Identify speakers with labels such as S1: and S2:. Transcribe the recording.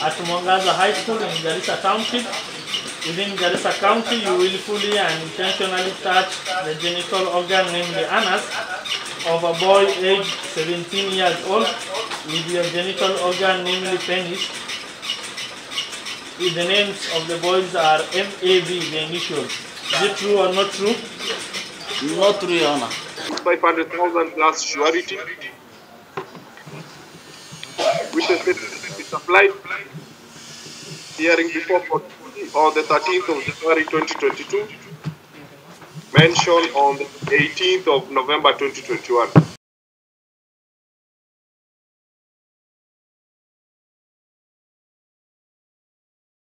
S1: at Mwangaza High School in Garissa Township. Within Garissa County, you willfully and intentionally touch the genital organ, namely anus, of a boy aged 17 years old with your genital organ, namely penis. The names of the boys are FAB, the initials. Is it true or not true?
S2: Not true, Your Honor.
S3: 500,000 plus surety. Witness is applied. Hearing before court on the 13th of January 2022. Mentioned on the 18th of November 2021.